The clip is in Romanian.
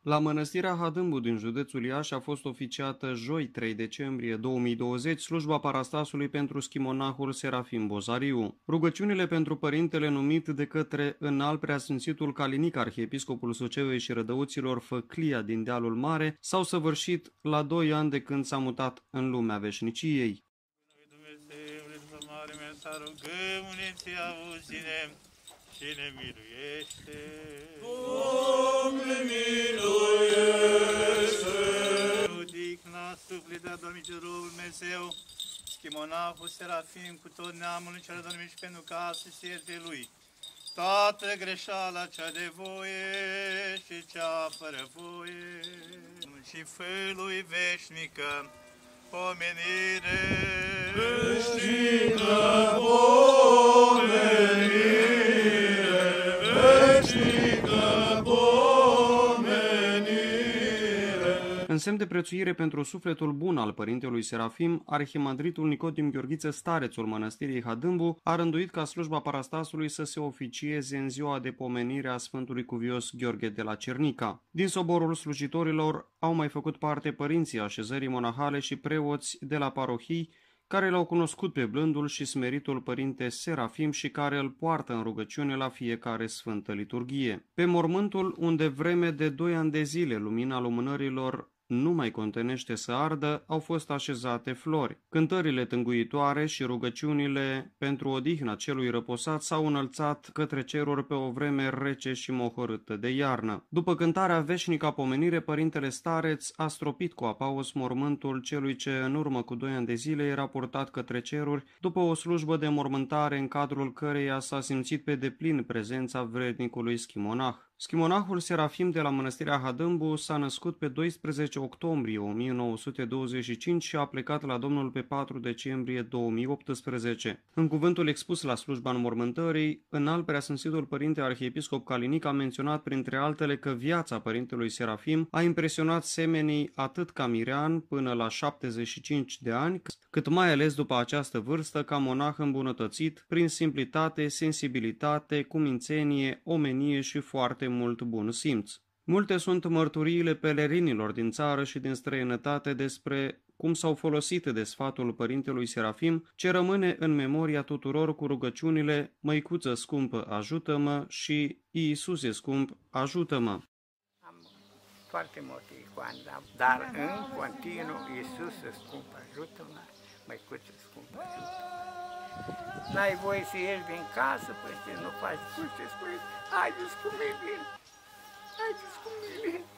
La Mănăstirea Hadâmbu din județul Iași a fost oficiată joi 3 decembrie 2020 slujba parastasului pentru schimonahul Serafim Bozariu. Rugăciunile pentru părintele numit de către Înalt Preasfințitul Calinic, arhiepiscopul Sucevei și Rădăuților Făclia din Dealul Mare, s-au săvârșit la 2 ani de când s-a mutat în lumea veșniciei. Și ne miluiește. Doamne, miluiește! Odihna sufletea dormitorul Dumnezeu, schimonahul Serafim cu tot neamul cel dormit și pentru casă sierte lui. Toată greșeala cea de voie și cea fără voie și fălui veșnică pomenire. Veșnică pomenire. În semn de prețuire pentru sufletul bun al părintelui Serafim, arhimandritul Nicodim Gheorghiță, starețul Mănăstirii Hadâmbu, a rânduit ca slujba parastasului să se oficieze în ziua de pomenire a Sfântului Cuvios Gheorghe de la Cernica. Din soborul slujitorilor au mai făcut parte părinții așezării monahale și preoți de la parohii, care l-au cunoscut pe blândul și smeritul părinte Serafim și care îl poartă în rugăciune la fiecare sfântă liturghie. Pe mormântul, unde vreme de 2 ani de zile lumina lumânărilor nu mai contenește să ardă, au fost așezate flori. Cântările tânguitoare și rugăciunile pentru odihna celui răposat s-au înălțat către ceruri pe o vreme rece și mohorâtă de iarnă. După cântarea veșnică a pomenire, părintele stareț a stropit cu apaus mormântul celui ce în urmă cu 2 ani de zile era purtat către ceruri, după o slujbă de mormântare în cadrul căreia s-a simțit pe deplin prezența vrednicului schimonah. Schimonahul Serafim de la Mănăstirea Hadâmbu s-a născut pe 12 octombrie 1925 și a plecat la Domnul pe 4 decembrie 2018. În cuvântul expus la slujba înmormântării, Înalt Preasfințitul Părinte Arhiepiscop Calinic a menționat printre altele că viața părintelui Serafim a impresionat semenii atât ca mirean până la 75 de ani, cât mai ales după această vârstă ca monah îmbunătățit prin simplitate, sensibilitate, cumințenie, omenie și foarte mult bun simț. Multe sunt mărturiile pelerinilor din țară și din străinătate despre cum s-au folosit de sfatul părintelui Serafim, ce rămâne în memoria tuturor cu rugăciunile Măicuță scumpă, ajută-mă și Iisuse scump, ajută-mă. Am foarte multe icoane, dar în continuu Iisuse scump, ajută-mă, Măicuță scumpă, ajută-mă. N-ai voie să ieși din casă, păi nu faci ce spui, haideți cu mine, haideți cu mine.